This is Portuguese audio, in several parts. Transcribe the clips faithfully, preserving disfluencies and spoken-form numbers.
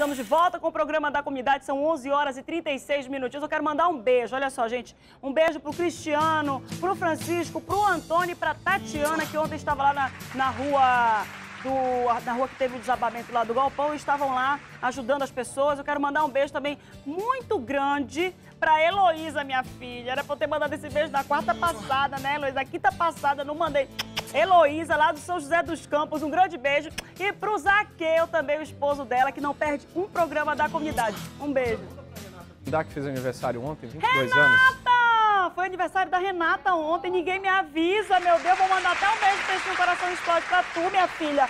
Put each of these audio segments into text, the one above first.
estamos de volta com o programa da comunidade, são onze horas e trinta e seis minutinhos. Eu quero mandar um beijo, olha só, gente, um beijo pro Cristiano, pro Francisco, pro Antônio e pra Tatiana, que ontem estava lá na, na rua... Do, na rua que teve o desabamento lá do galpão, e estavam lá ajudando as pessoas. Eu quero mandar um beijo também muito grande pra Heloísa, minha filha. Era pra eu ter mandado esse beijo na quarta passada, né, Heloísa? A quinta passada não mandei. Heloísa, lá do São José dos Campos, um grande beijo. E pro Zaqueu também, o esposo dela, que não perde um programa da comunidade. Um beijo. Dá que fez aniversário ontem, vinte e dois Renata! anos. Foi aniversário da Renata ontem, ninguém me avisa, meu Deus. Vou mandar até um beijo, peixinho, coração explode pra tu, minha filha.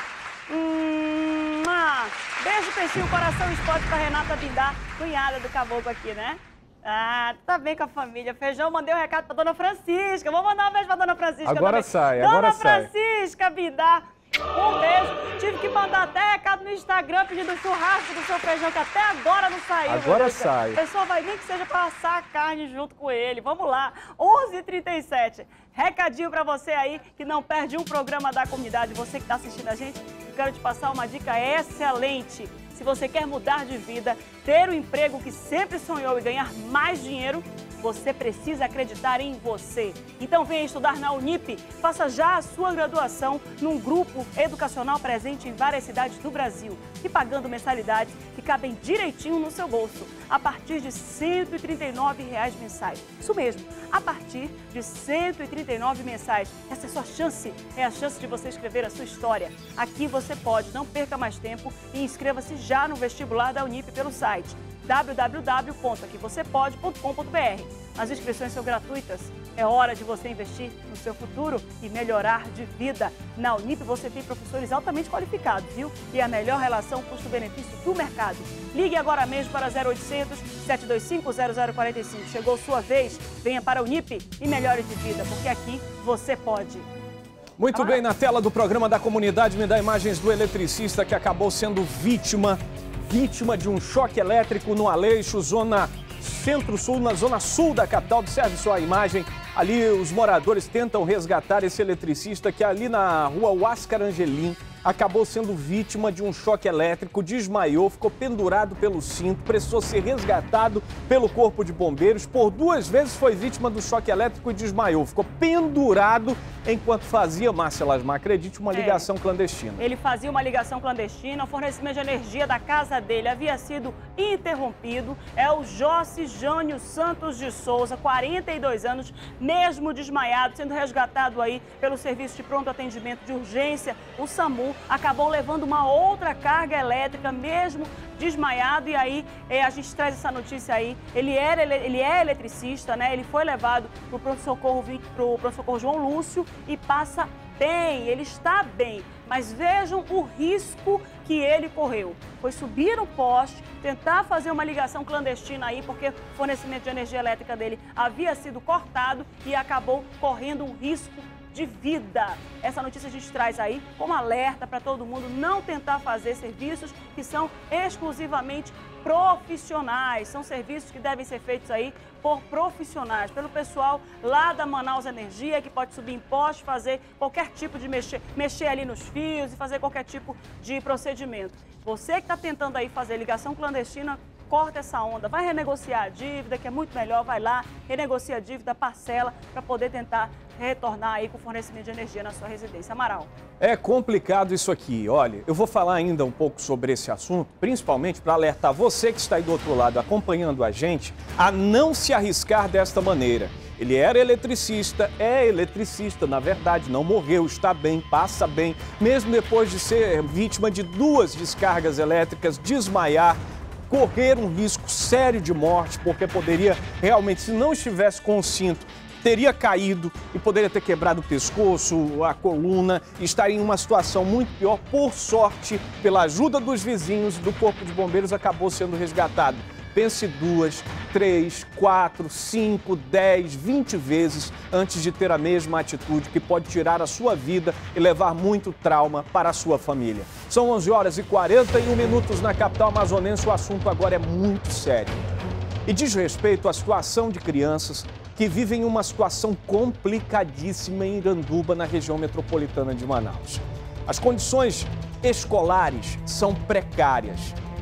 Hum, ah, beijo, peixinho, coração explode pra Renata Bindar, cunhada do caboclo aqui, né? Ah, tá bem com a família. Feijão, mandei um recado pra dona Francisca. Vou mandar um beijo pra dona Francisca. Agora também. sai, dona agora sai. Dona Francisca Bindar. Um beijo. Tive que mandar até recado no Instagram pedindo churrasco do seu feijão, que até agora não saiu. Agora sai. O pessoal vai nem que seja para assar a carne junto com ele. Vamos lá. onze e trinta e sete. Recadinho para você aí que não perde um programa da comunidade. Você que está assistindo a gente, eu quero te passar uma dica excelente. Se você quer mudar de vida, ter o emprego que sempre sonhou e ganhar mais dinheiro, você precisa acreditar em você. Então venha estudar na Unip, faça já a sua graduação num grupo educacional presente em várias cidades do Brasil e pagando mensalidades que cabem direitinho no seu bolso, a partir de cento e trinta e nove reais mensais. Isso mesmo, a partir de cento e trinta e nove mensais. Essa é a sua chance, é a chance de você escrever a sua história. Aqui você pode, não perca mais tempo e inscreva-se já no vestibular da Unip pelo site w w w ponto aqui você pode ponto com ponto b r. As inscrições são gratuitas. É hora de você investir no seu futuro e melhorar de vida. Na Unip você tem professores altamente qualificados, viu? E a melhor relação custo-benefício do mercado. Ligue agora mesmo para zero oitocentos, sete dois cinco, zero zero quatro cinco. Chegou sua vez, venha para a Unip e melhore de vida, porque aqui você pode. Muito bem, na tela do programa da comunidade me dá imagens do eletricista que acabou sendo vítima Vítima de um choque elétrico no Aleixo, zona centro-sul, na zona sul da capital. Observe só a imagem. Ali os moradores tentam resgatar esse eletricista que ali na rua Huáscar Angelim acabou sendo vítima de um choque elétrico, desmaiou, ficou pendurado pelo cinto, precisou ser resgatado pelo Corpo de Bombeiros. Por duas vezes foi vítima do choque elétrico e desmaiou. Ficou pendurado enquanto fazia, Márcia Lasmar, acredite, uma ligação é. clandestina. Ele fazia uma ligação clandestina, o fornecimento de energia da casa dele havia sido interrompido. É o Jossi Jânio Santos de Souza, quarenta e dois anos, mesmo desmaiado, sendo resgatado aí pelo Serviço de Pronto Atendimento de Urgência, o SAMU. Acabou levando uma outra carga elétrica, mesmo desmaiado, e aí é, a gente traz essa notícia aí. Ele, era, ele, ele é eletricista, né? Ele foi levado para o pronto-socorro pro pronto-socorro João Lúcio e passa bem, ele está bem. Mas vejam o risco que ele correu. Foi subir no poste, tentar fazer uma ligação clandestina aí, porque o fornecimento de energia elétrica dele havia sido cortado e acabou correndo um risco de vida. Essa notícia a gente traz aí como alerta para todo mundo não tentar fazer serviços que são exclusivamente profissionais. São serviços que devem ser feitos aí por profissionais, pelo pessoal lá da Manaus Energia, que pode subir em poste, fazer qualquer tipo de mexer, mexer ali nos fios e fazer qualquer tipo de procedimento. Você que está tentando aí fazer ligação clandestina, corta essa onda, vai renegociar a dívida, que é muito melhor, vai lá, renegocia a dívida, parcela, para poder tentar retornar aí com o fornecimento de energia na sua residência. Amaral. É complicado isso aqui. Olha, eu vou falar ainda um pouco sobre esse assunto, principalmente para alertar você que está aí do outro lado acompanhando a gente a não se arriscar desta maneira. Ele era eletricista, é eletricista, na verdade, não morreu, está bem, passa bem, mesmo depois de ser vítima de duas descargas elétricas, desmaiar, correr um risco sério de morte, porque poderia realmente, se não estivesse com o cinto, teria caído e poderia ter quebrado o pescoço, a coluna, e estaria em uma situação muito pior. Por sorte, pela ajuda dos vizinhos do Corpo de Bombeiros, acabou sendo resgatado. Pense duas, três, quatro, cinco, dez, vinte vezes antes de ter a mesma atitude, que pode tirar a sua vida e levar muito trauma para a sua família. São onze horas e quarenta e um minutos na capital amazonense. O assunto agora é muito sério e diz respeito à situação de crianças que vivem uma situação complicadíssima em Iranduba, na região metropolitana de Manaus. As condições escolares são precárias.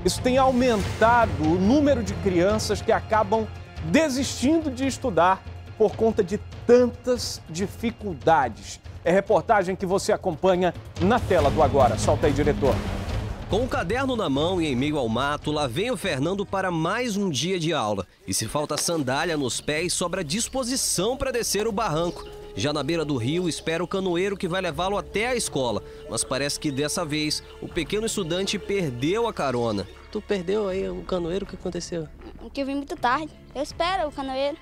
Isso tem aumentado o número de crianças que acabam desistindo de estudar por conta de tantas dificuldades. É reportagem que você acompanha na tela do Agora. Solta aí, diretor. Com o caderno na mão e em meio ao mato, lá vem o Fernando para mais um dia de aula. E se falta sandália nos pés, sobra disposição para descer o barranco. Já na beira do rio, espera o canoeiro que vai levá-lo até a escola. Mas parece que dessa vez, o pequeno estudante perdeu a carona. Tu perdeu aí o canoeiro, o que aconteceu? Porque eu vim muito tarde. Eu espero o canoeiro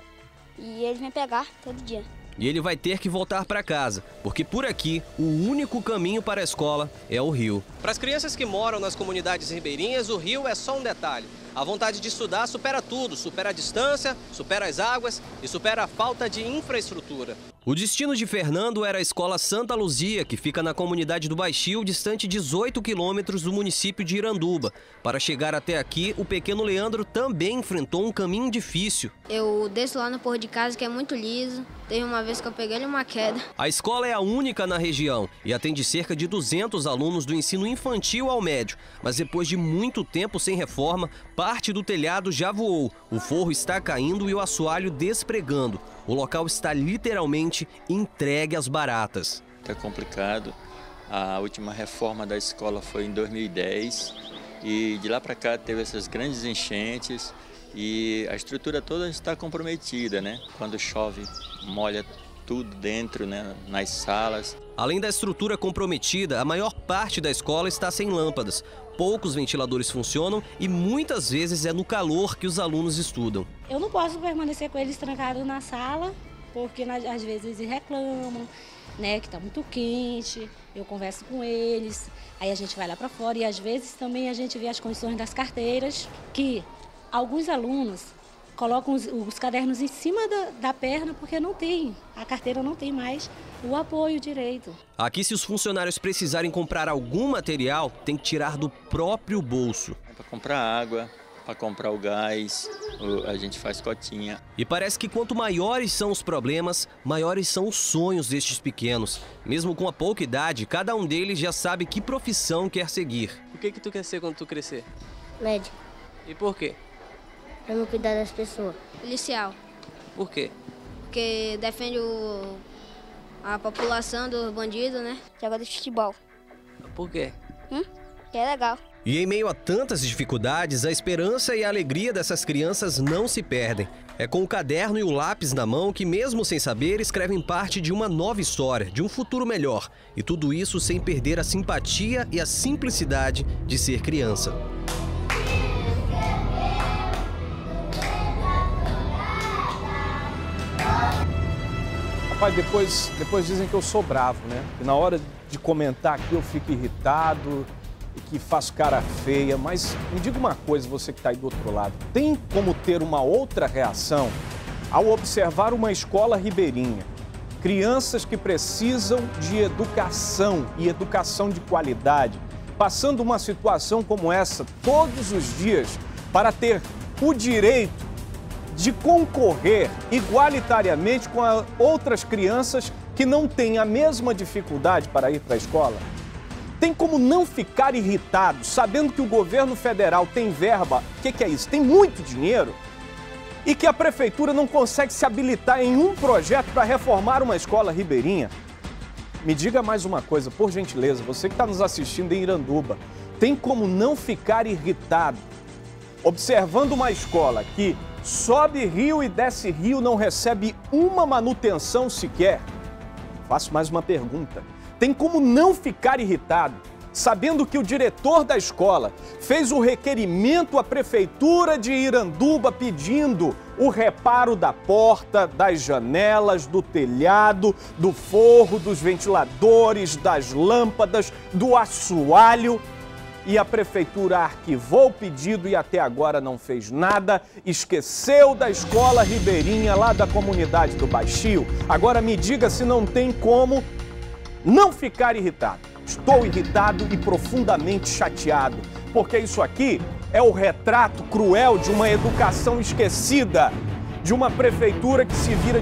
e ele vem pegar todo dia. E ele vai ter que voltar para casa, porque por aqui o único caminho para a escola é o rio. Para as crianças que moram nas comunidades ribeirinhas, o rio é só um detalhe. A vontade de estudar supera tudo, supera a distância, supera as águas e supera a falta de infraestrutura. O destino de Fernando era a escola Santa Luzia, que fica na comunidade do Baixio, distante dezoito quilômetros do município de Iranduba. Para chegar até aqui, o pequeno Leandro também enfrentou um caminho difícil. Eu desço lá no porro de casa, que é muito liso. Teve uma vez que eu peguei uma queda. A escola é a única na região e atende cerca de duzentos alunos do ensino infantil ao médio. Mas depois de muito tempo sem reforma, parte do telhado já voou. O forro está caindo e o assoalho despregando. O local está literalmente entregue às baratas. Está complicado. A última reforma da escola foi em dois mil e dez e de lá para cá teve essas grandes enchentes e a estrutura toda está comprometida, né? Quando chove, molha tudo dentro, né? Nas salas. Além da estrutura comprometida, a maior parte da escola está sem lâmpadas. Poucos ventiladores funcionam e muitas vezes é no calor que os alunos estudam. Eu não posso permanecer com eles trancados na sala, porque às vezes eles reclamam, né, que está muito quente. Eu converso com eles, aí a gente vai lá para fora e às vezes também a gente vê as condições das carteiras, que alguns alunos colocam os, os cadernos em cima da, da perna porque não tem, a carteira não tem mais o apoio direito. Aqui, se os funcionários precisarem comprar algum material, tem que tirar do próprio bolso. É para comprar água, para comprar o gás, a gente faz cotinha. E parece que quanto maiores são os problemas, maiores são os sonhos destes pequenos. Mesmo com a pouca idade, cada um deles já sabe que profissão quer seguir. O que que tu quer ser quando tu crescer? Médico. E por quê? Pra me cuidar das pessoas. Policial. Por quê? Porque defende o, a população dos bandidos, né? Joga de futebol. Por quê? Hum? Que é legal. E em meio a tantas dificuldades, a esperança e a alegria dessas crianças não se perdem. É com o caderno e o lápis na mão que, mesmo sem saber, escrevem parte de uma nova história, de um futuro melhor. E tudo isso sem perder a simpatia e a simplicidade de ser criança. Rapaz, depois, depois dizem que eu sou bravo, né? Que na hora de comentar aqui eu fico irritado e que faço cara feia. Mas me diga uma coisa, você que está aí do outro lado. Tem como ter uma outra reação ao observar uma escola ribeirinha? Crianças que precisam de educação e educação de qualidade, passando uma situação como essa todos os dias para ter o direito de concorrer igualitariamente com a outras crianças que não têm a mesma dificuldade para ir para a escola? Tem como não ficar irritado sabendo que o governo federal tem verba, o que, que é isso? Tem muito dinheiro e que a prefeitura não consegue se habilitar em um projeto para reformar uma escola ribeirinha? Me diga mais uma coisa, por gentileza, você que está nos assistindo em Iranduba, tem como não ficar irritado observando uma escola que sobe rio e desce rio, não recebe uma manutenção sequer? Faço mais uma pergunta. Tem como não ficar irritado sabendo que o diretor da escola fez o requerimento à prefeitura de Iranduba pedindo o reparo da porta, das janelas, do telhado, do forro, dos ventiladores, das lâmpadas, do assoalho? E a prefeitura arquivou o pedido e até agora não fez nada, esqueceu da escola ribeirinha lá da comunidade do Baixio. Agora me diga se não tem como não ficar irritado. Estou irritado e profundamente chateado, porque isso aqui é o retrato cruel de uma educação esquecida, de uma prefeitura que se vira de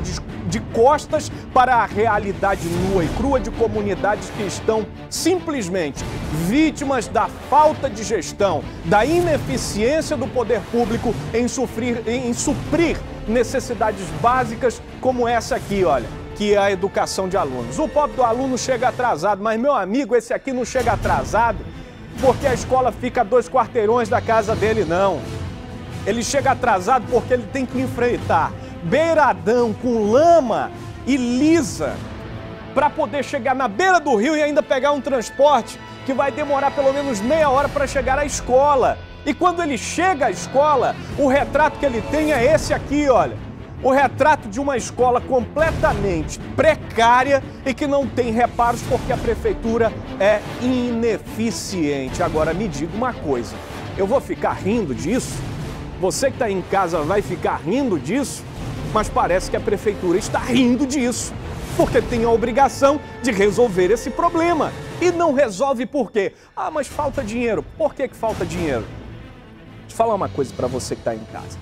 de costas para a realidade nua e crua de comunidades que estão simplesmente vítimas da falta de gestão, da ineficiência do poder público em, sofrer, em suprir necessidades básicas como essa aqui, olha, que é a educação de alunos. O pobre do aluno chega atrasado, mas, meu amigo, esse aqui não chega atrasado porque a escola fica a dois quarteirões da casa dele, não. Ele chega atrasado porque ele tem que enfrentar beiradão com lama e lisa para poder chegar na beira do rio e ainda pegar um transporte que vai demorar pelo menos meia hora para chegar à escola. E quando ele chega à escola, o retrato que ele tem é esse aqui, olha. O retrato de uma escola completamente precária e que não tem reparos porque a prefeitura é ineficiente. Agora, me diga uma coisa, eu vou ficar rindo disso? Você que está em casa vai ficar rindo disso? Mas parece que a prefeitura está rindo disso, porque tem a obrigação de resolver esse problema. E não resolve por quê? Ah, mas falta dinheiro. Por que que falta dinheiro? Deixa eu falar uma coisa para você que está em casa.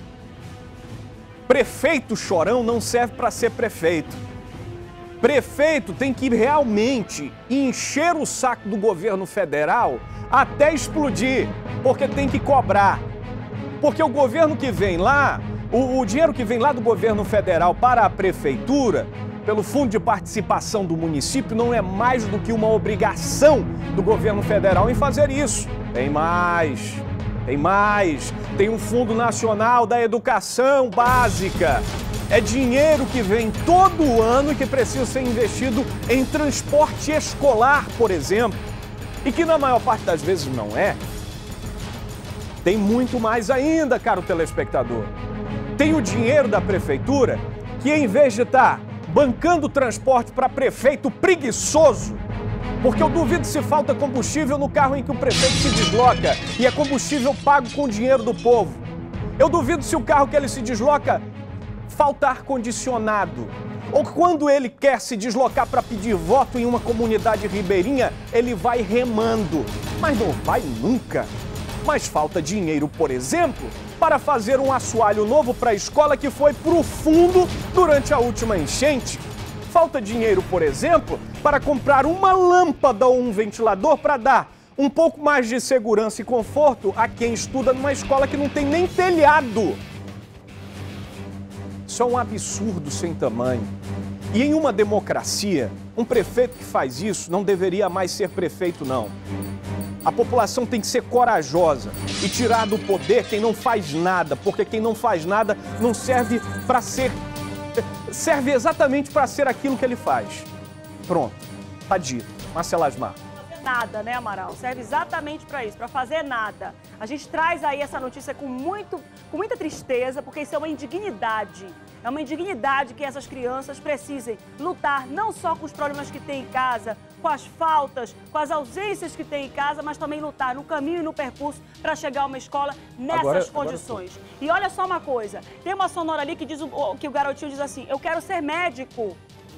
Prefeito chorão não serve para ser prefeito. Prefeito tem que realmente encher o saco do governo federal até explodir, porque tem que cobrar. Porque o governo que vem lá, o, o dinheiro que vem lá do governo federal para a prefeitura, pelo fundo de participação do município, não é mais do que uma obrigação do governo federal em fazer isso. Tem mais. Tem mais, tem um Fundo Nacional da Educação Básica. É dinheiro que vem todo ano e que precisa ser investido em transporte escolar, por exemplo, e que na maior parte das vezes não é. Tem muito mais ainda, caro telespectador. Tem o dinheiro da prefeitura que, em vez de estar bancando transporte para prefeito preguiçoso, porque eu duvido se falta combustível no carro em que o prefeito se desloca e é combustível pago com o dinheiro do povo. Eu duvido se o carro que ele se desloca falta ar-condicionado. Ou quando ele quer se deslocar para pedir voto em uma comunidade ribeirinha, ele vai remando. Mas não vai nunca. Mas falta dinheiro, por exemplo, para fazer um assoalho novo para a escola que foi para o fundo durante a última enchente. Falta dinheiro, por exemplo, para comprar uma lâmpada ou um ventilador para dar um pouco mais de segurança e conforto a quem estuda numa escola que não tem nem telhado. Isso é um absurdo sem tamanho. E em uma democracia, um prefeito que faz isso não deveria mais ser prefeito, não. A população tem que ser corajosa e tirar do poder quem não faz nada, porque quem não faz nada não serve para ser... serve exatamente para ser aquilo que ele faz. Pronto, tá dito. Marcela Asmar. Nada, né, Amaral? Serve exatamente para isso, para fazer nada. A gente traz aí essa notícia com, muito, com muita tristeza, porque isso é uma indignidade. É uma indignidade que essas crianças precisem lutar não só com os problemas que têm em casa, com as faltas, com as ausências que têm em casa, mas também lutar no caminho e no percurso para chegar a uma escola nessas agora, condições. Agora... E olha só uma coisa, tem uma sonora ali que, diz, que o garotinho diz assim, eu quero ser médico,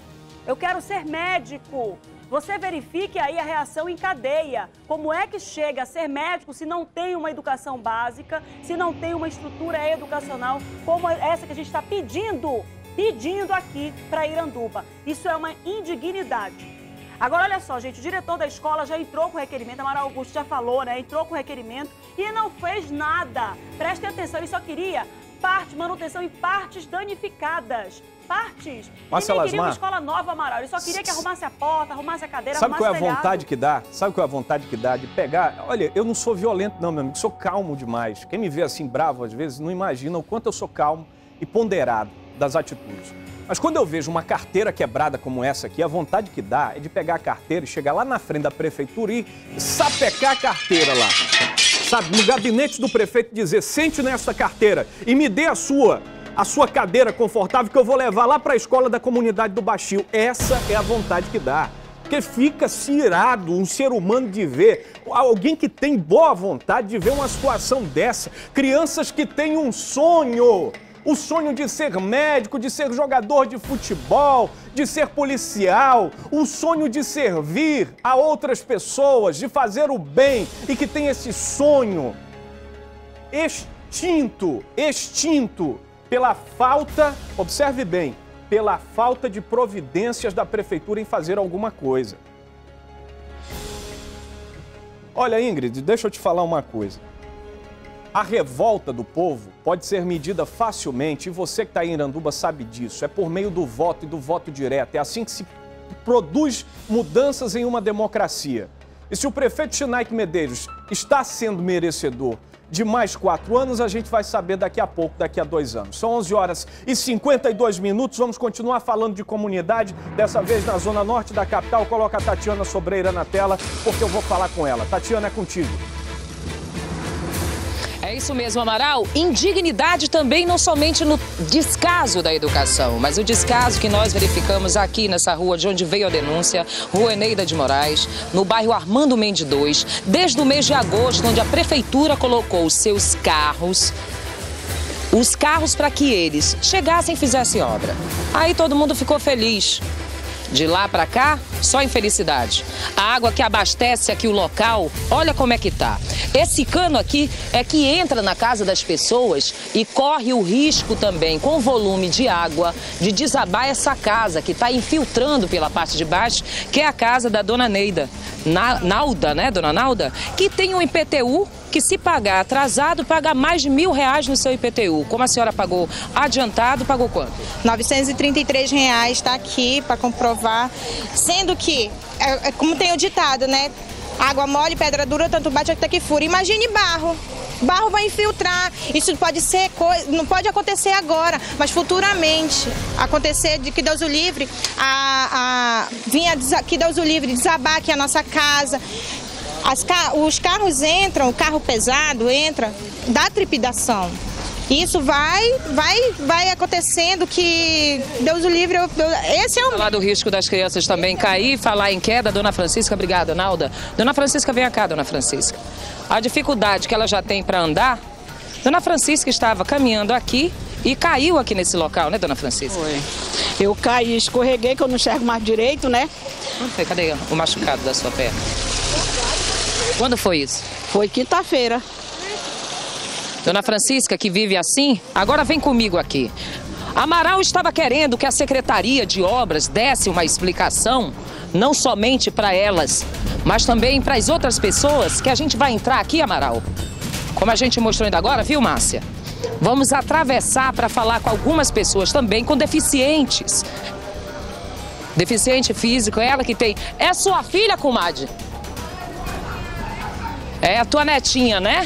eu quero ser médico. Você verifique aí a reação em cadeia. Como é que chega a ser médico se não tem uma educação básica, se não tem uma estrutura educacional como essa que a gente está pedindo, pedindo aqui para Iranduba. Isso é uma indignidade. Agora, olha só, gente, o diretor da escola já entrou com requerimento, a Amaral Augusto já falou, né? Entrou com requerimento e não fez nada. Prestem atenção, ele só queria parte, manutenção em partes danificadas. Partes. Marcela Ele queria uma Asmar, escola nova, Amaral. Ele só queria que arrumasse a porta, arrumasse a cadeira, sabe arrumasse o qual é a telhado. vontade que dá? Sabe qual é a vontade que dá de pegar? Olha, eu não sou violento não, meu amigo, sou calmo demais. Quem me vê assim bravo às vezes não imagina o quanto eu sou calmo e ponderado das atitudes. Mas quando eu vejo uma carteira quebrada como essa aqui, a vontade que dá é de pegar a carteira e chegar lá na frente da prefeitura e sapecar a carteira lá. Sabe, no gabinete do prefeito dizer, sente nessa carteira e me dê a sua, a sua cadeira confortável que eu vou levar lá para a escola da comunidade do Baixio. Essa é a vontade que dá. Porque fica-se irado um ser humano de ver, alguém que tem boa vontade de ver uma situação dessa. Crianças que têm um sonho. O sonho de ser médico, de ser jogador de futebol, de ser policial, o sonho de servir a outras pessoas, de fazer o bem e que tem esse sonho extinto, extinto pela falta, observe bem, pela falta de providências da prefeitura em fazer alguma coisa. Olha, Ingrid, deixa eu te falar uma coisa. A revolta do povo pode ser medida facilmente, e você que está em Iranduba sabe disso, é por meio do voto e do voto direto. É assim que se produz mudanças em uma democracia. E se o prefeito Schneik Medeiros está sendo merecedor de mais quatro anos, a gente vai saber daqui a pouco, daqui a dois anos. São onze horas e cinquenta e dois minutos, vamos continuar falando de comunidade, dessa vez na zona norte da capital. Coloca a Tatiana Sobreira na tela, porque eu vou falar com ela. Tatiana, é contigo. É isso mesmo, Amaral. Indignidade também não somente no descaso da educação, mas o descaso que nós verificamos aqui nessa rua de onde veio a denúncia, Rua Eneida de Moraes, no bairro Armando Mendes dois, desde o mês de agosto, onde a prefeitura colocou os seus carros, os carros para que eles chegassem e fizessem obra. Aí todo mundo ficou feliz. De lá para cá, só infelicidade. A água que abastece aqui o local, olha como é que tá. Esse cano aqui é que entra na casa das pessoas e corre o risco também, com o volume de água, de desabar essa casa que está infiltrando pela parte de baixo, que é a casa da dona Neida, Na, Nalda, né, dona Nalda? Que tem um I P T U que, se pagar atrasado, paga mais de mil reais no seu I P T U. Como a senhora pagou adiantado, pagou quanto? novecentos e trinta e três reais, está aqui para comprovar. Sendo que, é, é, como tem o ditado, né? Água mole, pedra dura, tanto bate até que fura. Imagine barro. Barro vai infiltrar. Isso pode ser, não pode acontecer agora, mas futuramente acontecer, de que Deus o livre, a, a, vinha que Deus o livre, desabar aqui a nossa casa. As, os carros entram, o carro pesado entra, dá trepidação. Isso vai, vai, vai acontecendo, que Deus o livre, eu, eu, esse é o... Falar do risco das crianças também cair, falar em queda, dona Francisca, obrigada, Nalda. Dona Francisca, vem cá, dona Francisca. A dificuldade que ela já tem para andar, dona Francisca estava caminhando aqui e caiu aqui nesse local, né, dona Francisca? Foi. Eu caí, escorreguei, que eu não enxergo mais direito, né? Cadê o machucado da sua perna? Quando foi isso? Foi quinta-feira. Dona Francisca, que vive assim, agora vem comigo aqui. Amaral estava querendo que a Secretaria de Obras desse uma explicação, não somente para elas, mas também para as outras pessoas, que a gente vai entrar aqui, Amaral. Como a gente mostrou ainda agora, viu, Márcia? Vamos atravessar para falar com algumas pessoas também com deficientes. Deficiente físico, ela que tem... É sua filha, comadre? É a tua netinha, né?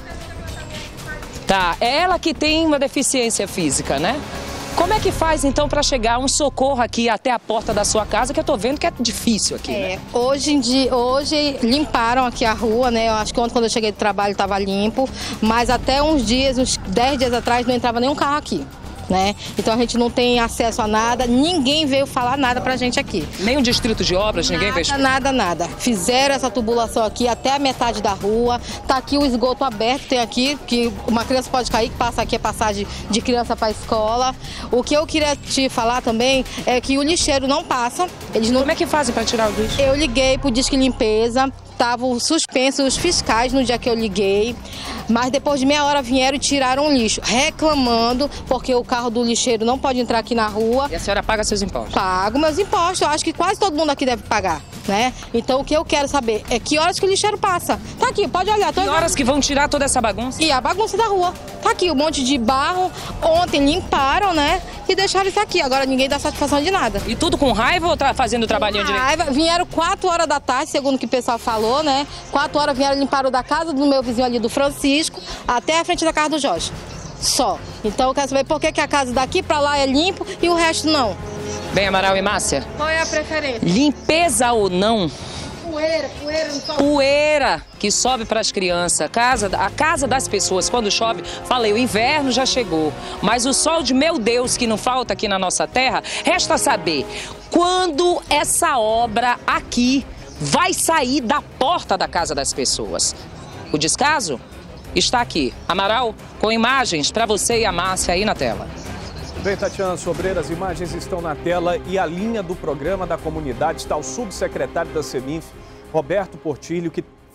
Tá, é ela que tem uma deficiência física, né? Como é que faz, então, para chegar um socorro aqui até a porta da sua casa, que eu tô vendo que é difícil aqui, é, né? Hoje em dia, hoje limparam aqui a rua, né? Eu acho que ontem, quando eu cheguei do trabalho, estava limpo, mas até uns dias, uns dez dias atrás, não entrava nenhum carro aqui, né? Então a gente não tem acesso a nada, ninguém veio falar nada pra gente aqui. Nem o distrito de obras, ninguém nada, veio? Nada, nada. Fizeram essa tubulação aqui até a metade da rua, tá aqui o esgoto aberto, tem aqui, que uma criança pode cair, que passa aqui a passagem de criança pra escola. O que eu queria te falar também é que o lixeiro não passa. Eles não... Como é que fazem pra tirar o lixo? Eu liguei pro Disque Limpeza, estavam suspensos os fiscais no dia que eu liguei, mas depois de meia hora vieram e tiraram o lixo, reclamando, porque o carro do lixeiro não pode entrar aqui na rua. E a senhora paga seus impostos? Pago meus impostos, eu acho que quase todo mundo aqui deve pagar, né? Então o que eu quero saber é que horas que o lixeiro passa. Tá aqui, pode olhar. Que horas que vão tirar toda essa bagunça? E a bagunça da rua. Tá aqui, um monte de barro, ontem limparam, né? E deixaram isso aqui, agora ninguém dá satisfação de nada. E tudo com raiva ou tá fazendo o trabalhinho direito? Raiva, vieram quatro horas da tarde, segundo o que o pessoal falou, né? Quatro horas vieram limpar o da casa do meu vizinho ali, do Francisco, até a frente da casa do Jorge. Só. Então eu quero saber por que, que a casa daqui pra lá é limpo e o resto não. Bem, Amaral e Márcia? Qual é a preferência? Limpeza ou não? Poeira, poeira não sobe. Poeira que sobe para as crianças. Casa, a casa das pessoas, quando chove, falei, o inverno já chegou. Mas o sol de meu Deus que não falta aqui na nossa terra, resta saber quando essa obra aqui vai sair da porta da casa das pessoas. O descaso está aqui. Amaral, com imagens para você e a Márcia aí na tela. Bem, Tatiana Sobreira, as imagens estão na tela e a linha do programa da comunidade está o subsecretário da Seminf, Roberto Portilho, que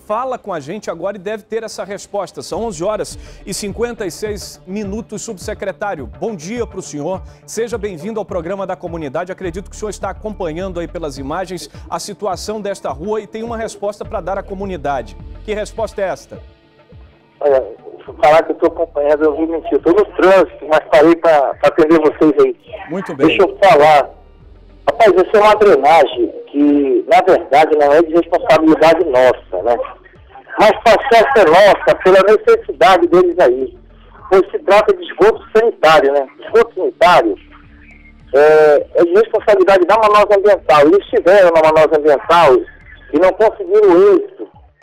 fala com a gente agora e deve ter essa resposta. São onze horas e cinquenta e seis minutos, subsecretário. Bom dia para o senhor. Seja bem-vindo ao programa da comunidade. Acredito que o senhor está acompanhando aí pelas imagens a situação desta rua e tem uma resposta para dar à comunidade. Que resposta é esta? Olha, se eu falar que eu estou acompanhando, eu vou mentir. Estou no trânsito, mas parei para atender vocês aí. Muito bem. Deixa eu falar. Rapaz, isso é uma drenagem que, na verdade, não é de responsabilidade nossa, né? Mas passou a ser nossa pela necessidade deles aí. Pois se trata de esgoto sanitário, né? Esgoto sanitário é, é de responsabilidade da Manaus Ambiental. Eles estiveram na Manaus Ambiental e não conseguiram o êxito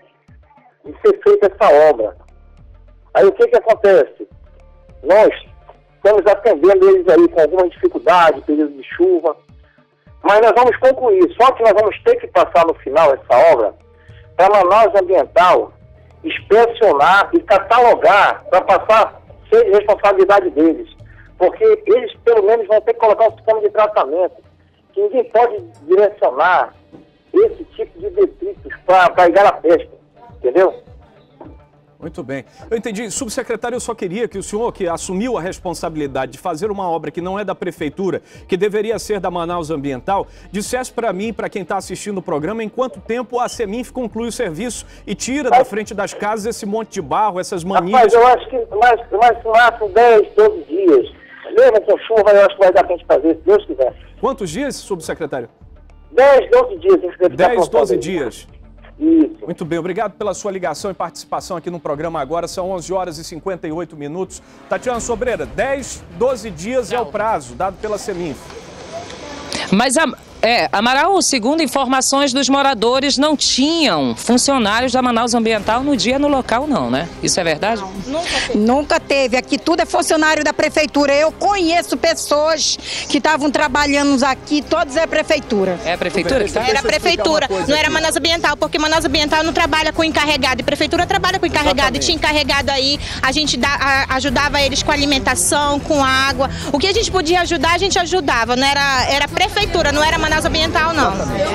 de ser feita essa obra. Aí o que que acontece? Nós estamos atendendo eles aí com alguma dificuldade, período de chuva, mas nós vamos concluir. Só que nós vamos ter que passar no final essa obra para a Manaus Ambiental inspecionar e catalogar para passar a ser de responsabilidade deles. Porque eles pelo menos vão ter que colocar um sistema de tratamento, que ninguém pode direcionar esse tipo de detritos para a igarapeste, entendeu? Muito bem. Eu entendi. Subsecretário, eu só queria que o senhor, que assumiu a responsabilidade de fazer uma obra que não é da Prefeitura, que deveria ser da Manaus Ambiental, dissesse para mim, para quem está assistindo o programa, em quanto tempo a Seminf conclui o serviço e tira da frente das casas esse monte de barro, essas manilhas. Mas eu acho que mais, mais no máximo dez, doze dias. Mesmo com chuva, eu acho que vai dar para a gente fazer, se Deus quiser. Quantos dias, subsecretário? dez, doze dias. dez, doze dias. Isso. Muito bem, obrigado pela sua ligação e participação aqui no programa agora. São onze horas e cinquenta e oito minutos. Tatiana Sobreira, dez, doze dias é o prazo dado pela Seminf. Mas, a, é, Amaral, segundo informações dos moradores, não tinham funcionários da Manaus Ambiental no dia no local, não, né? Isso é verdade? Não, nunca teve. Nunca teve. Aqui tudo é funcionário da Prefeitura. Eu conheço pessoas que estavam trabalhando aqui, todos é Prefeitura. É a Prefeitura? Deixa, era a Prefeitura, não era Manaus Ambiental, porque Manaus Ambiental não trabalha com encarregado, e Prefeitura trabalha com encarregado. Exatamente. E tinha encarregado aí, a gente dá, a, ajudava eles com alimentação, com água. O que a gente podia ajudar, a gente ajudava. Não era, era Prefeitura, não era Manaus Ambiental, não.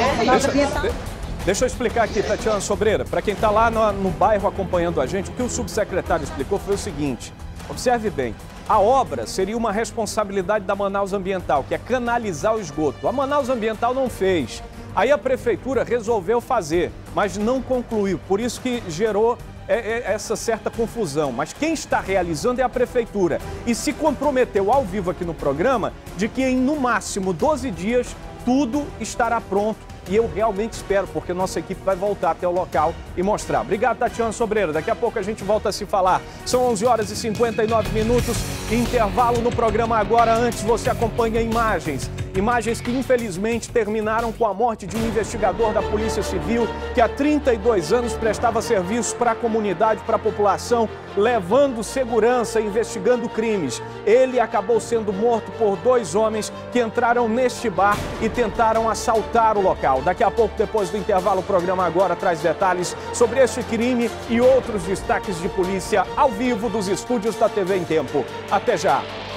Deixa, deixa eu explicar aqui, Tatiana Sobreira, para quem está lá no, no bairro acompanhando a gente, o que o subsecretário explicou foi o seguinte: observe bem, a obra seria uma responsabilidade da Manaus Ambiental, que é canalizar o esgoto. A Manaus Ambiental não fez. Aí a Prefeitura resolveu fazer, mas não concluiu, por isso que gerou é, é, essa certa confusão. Mas quem está realizando é a Prefeitura e se comprometeu ao vivo aqui no programa de que em no máximo doze dias tudo estará pronto. E eu realmente espero, porque nossa equipe vai voltar até o local e mostrar. Obrigado, Tatiana Sobreira. Daqui a pouco a gente volta a se falar. São onze horas e cinquenta e nove minutos. Intervalo no programa agora. Antes, você acompanha imagens. Imagens que, infelizmente, terminaram com a morte de um investigador da Polícia Civil que há trinta e dois anos prestava serviço para a comunidade, para a população, levando segurança, investigando crimes. Ele acabou sendo morto por dois homens que entraram neste bar e tentaram assaltar o local. Daqui a pouco, depois do intervalo, o programa agora traz detalhes sobre este crime e outros destaques de polícia ao vivo dos estúdios da T V em Tempo. Até já!